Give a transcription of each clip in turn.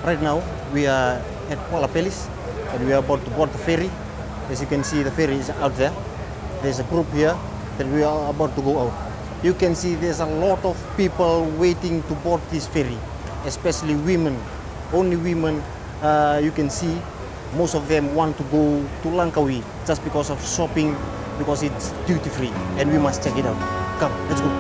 Right now, we are at Kuala Pelis and we are about to board the ferry. As you can see, the ferry is out there. There's a group here that we are about to go out. You can see there's a lot of people waiting to board this ferry, especially women. Only women, you can see, most of them want to go to Langkawi just because of shopping, because it's duty free, and we must check it out. Come, let's go.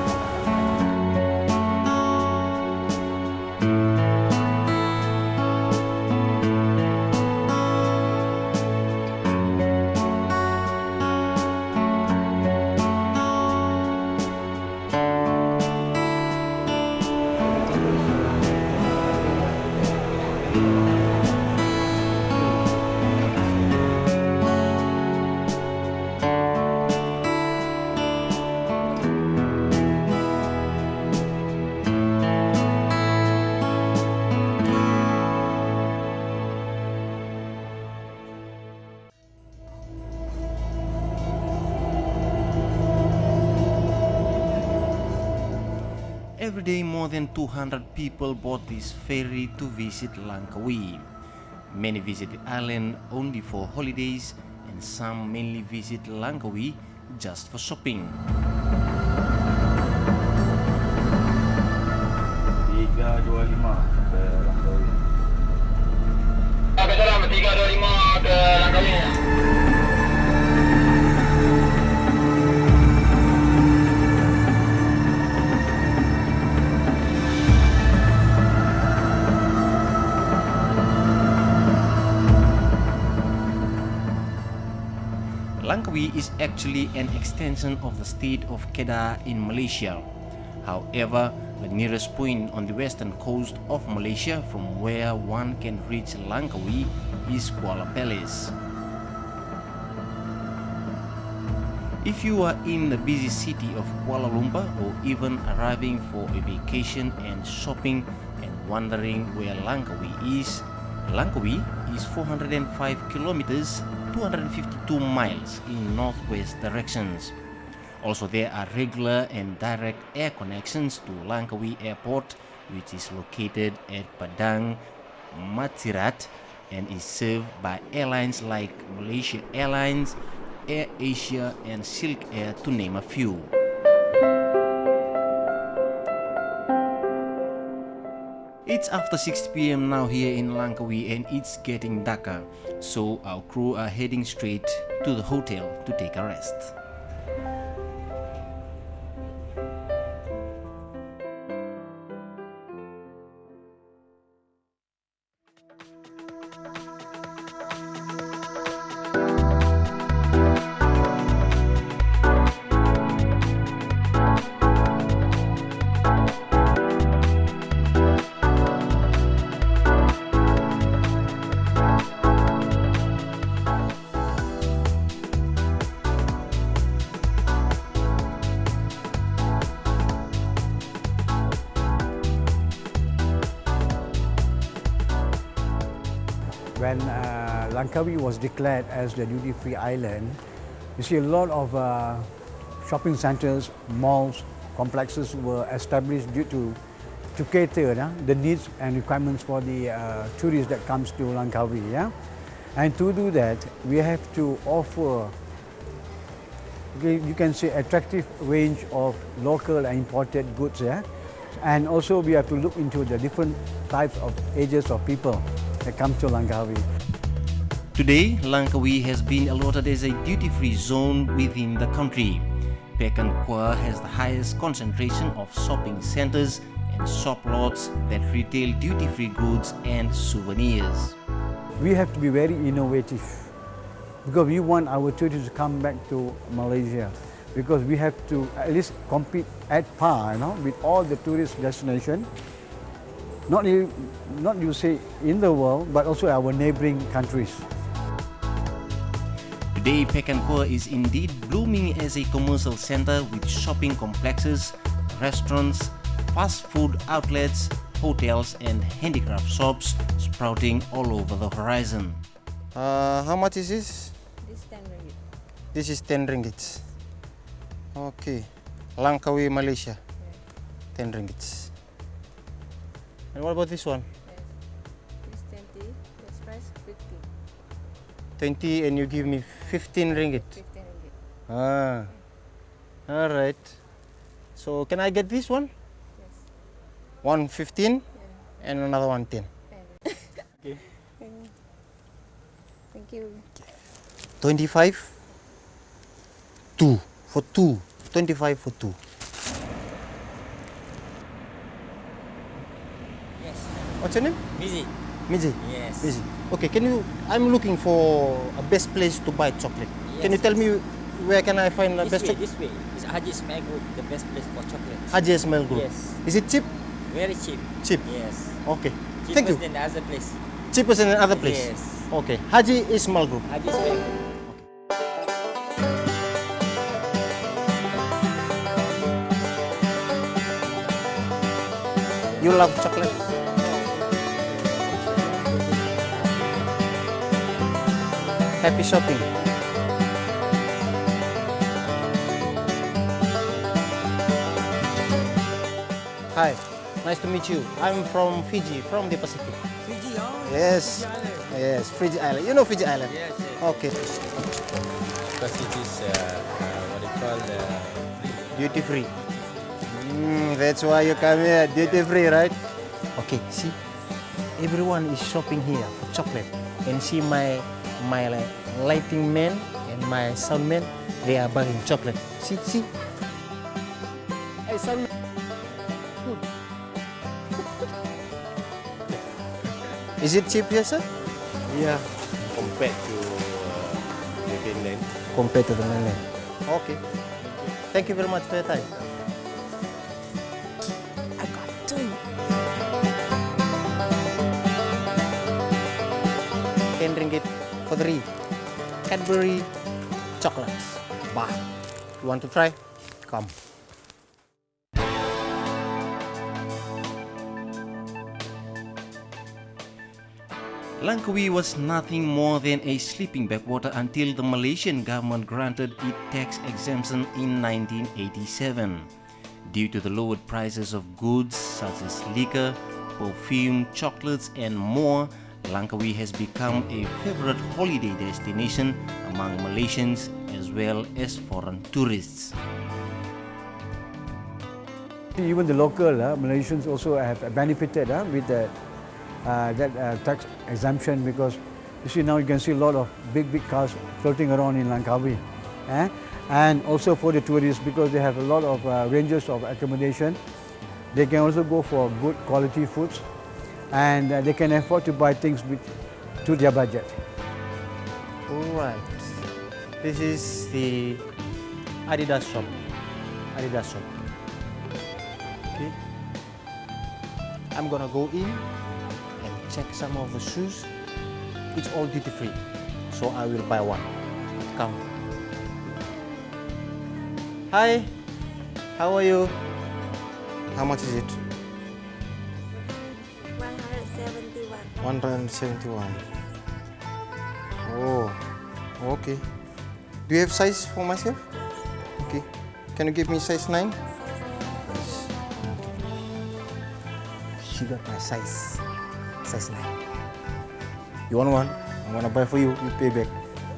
Every day, more than 200 people board this ferry to visit Langkawi. Many visit the island only for holidays, and some mainly visit Langkawi just for shopping. 325 ke Langkawi. Salam 325 ke Langkawi. Langkawi is actually an extension of the state of Kedah in Malaysia. However, the nearest point on the western coast of Malaysia from where one can reach Langkawi is Kuala Pelis. If you are in the busy city of Kuala Lumpur or even arriving for a vacation and shopping and wondering where Langkawi is 405 kilometers, 252 miles in northwest directions. Also, there are regular and direct air connections to Langkawi Airport, which is located at Padang Matsirat and is served by airlines like Malaysia Airlines, Air Asia and Silk Air, to name a few. It's after 6 p.m. now here in Langkawi and it's getting darker, so our crew are heading straight to the hotel to take a rest. When Langkawi was declared as the duty-free island, you see a lot of shopping centres, malls, complexes were established due to cater the needs and requirements for the tourists that comes to Langkawi. Yeah? And to do that, we have to offer, you can say, attractive range of local and imported goods. Yeah? And also we have to look into the different types of ages of people that comes to Langkawi. Today, Langkawi has been allotted as a duty-free zone within the country. Pek and Kuah has the highest concentration of shopping centers and shop lots that retail duty-free goods and souvenirs. We have to be very innovative because we want our tourists to come back to Malaysia, because we have to at least compete at par, with all the tourist destinations. Not you say in the world, but also our neighboring countries. Today, Pek and Kuah is indeed blooming as a commercial center with shopping complexes, restaurants, fast food outlets, hotels and handicraft shops sprouting all over the horizon. How much is this? This 10 ringgit. This is 10 ringgit. Okay. Langkawi, Malaysia. Yeah. 10 ringgit. And what about this one? Yes. This 20 and you give me 15 ringgit. 15 ringgit. Ah. All right. So can I get this one? Yes. One 15 and another one 10. Okay. Thank you. 25. 2 for 2. 25 for 2. Yes. What's your name? Busy. Miji. Yes. Miji. Okay, can you? I'm looking for a best place to buy chocolate. Can you Yes, tell me where can I find the This best way, chocolate? this way. It's Haji Ismail Group, the best place for chocolate. Haji Ismail Group. Yes. Is it cheap? Very cheap. Cheap. Yes. Okay. Cheaper Thank you. than the other place. Cheaper than another place. Yes. Okay. Haji Ismail Group. Haji Ismail Group. You love chocolate? Happy shopping. Hi, nice to meet you. I'm from Fiji, from the Pacific. Fiji, oh? Yes, yes, Fiji Island. You know Fiji Island? Yes, yes. Okay. Because it is what they call Duty free. That's why you come here, duty free, right? Okay, see, everyone is shopping here for chocolate. And see my lighting man and my sound man, they are buying chocolate. See. Hey, sound man. Is it cheap here, sir? Yeah, compared to the mainland. Compared to the mainland. Okay. Thank you very much for your time. I got 2. 10 ringgit for 3 Cadbury chocolates. Bah. You want to try? Come. Langkawi was nothing more than a sleeping backwater until the Malaysian government granted it tax exemption in 1987. Due to the lowered prices of goods such as liquor, perfume, chocolates and more, Langkawi has become a favorite holiday destination among Malaysians as well as foreign tourists. Even the local Malaysians also have benefited with that tax exemption, because you see now you can see a lot of big cars floating around in Langkawi. And also for the tourists, because they have a lot of ranges of accommodation, they can also go for good quality foods, and they can afford to buy things to their budget. Alright. This is the Adidas shop. Okay. I'm gonna go in and check some of the shoes. It's all duty free, so I will buy one. Come. Hi, how are you? How much is it? 171. 171. Oh, okay. Do you have size for myself? Okay. Can you give me size 9? Yes. She got my size. Size 9. You want one? I'm gonna buy for you. You pay back.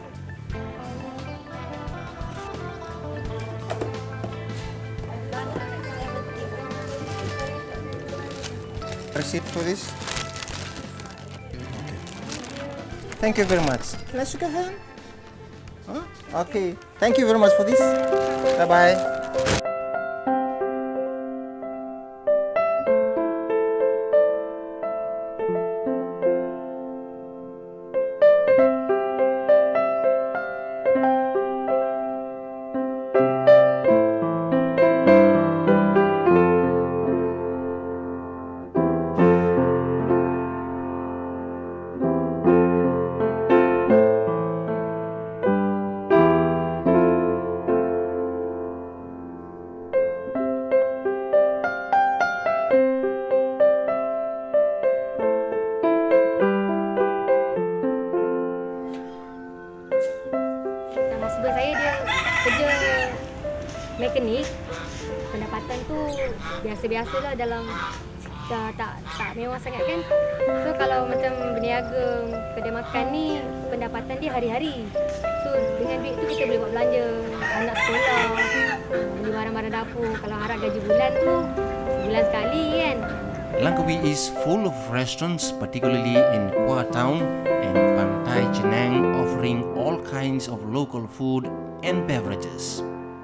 Receipt for this? Okay. Thank you very much. Let's shake a hand. Huh? Okay. Thank you very much for this. Bye-bye. Husband saya dia kerja mekanik, pendapatan tu biasa-biasalah dalam dah tak mewah sangat kan. So kalau macam berniaga kedai makan ni, pendapatan dia hari-hari. So dengan duit tu kita boleh buat belanja anak sekolah, beli barang-barang dapur. Kalau harap gaji bulan tu sebulan sekali kan. Langkawi is full of restaurants, particularly in Kuala Town and Pantai Jenang, offering all kinds of local food and beverages.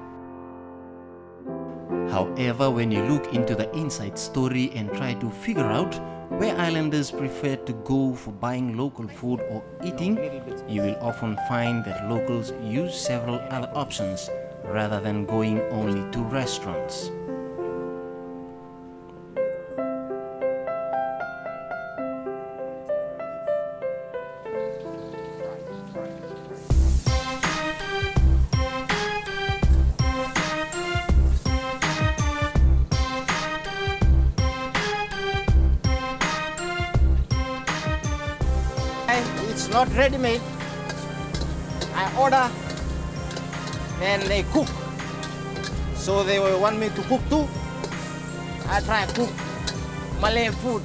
However, when you look into the inside story and try to figure out where islanders prefer to go for buying local food or eating, you will often find that locals use several other options rather than going only to restaurants. It's not ready-made. I order, then they cook. So they want me to cook too. I try to cook Malay food.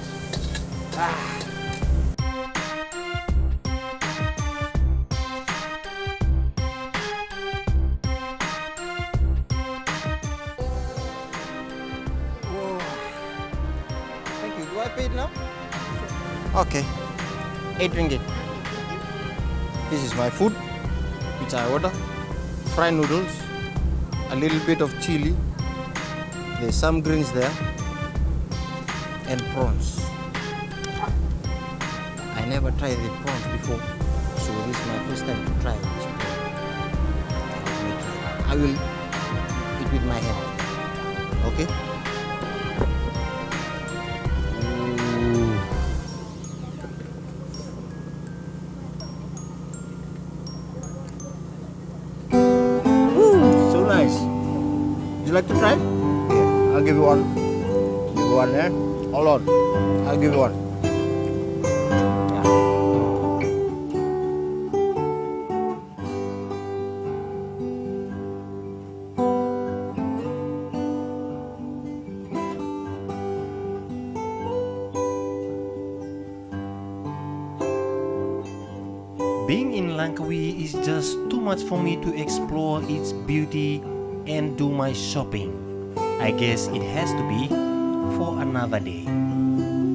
Thank you. Do I pay it now? Okay. 8 ringgit. This is my food, which I order. Fried noodles, a little bit of chili. There's some greens there, and prawns. I never tried the prawns before, so this is my first time to try this prawn. I will eat with my hand. Okay? Would you like to try? Yeah, I'll give you one. Give you one, eh? Hold on. I'll give you one. Being in Langkawi is just too much for me to explore its beauty and do my shopping. I guess it has to be for another day.